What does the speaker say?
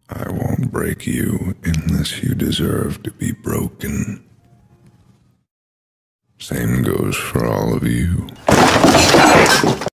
I won't break you unless you deserve to be broken. Same goes for all of you.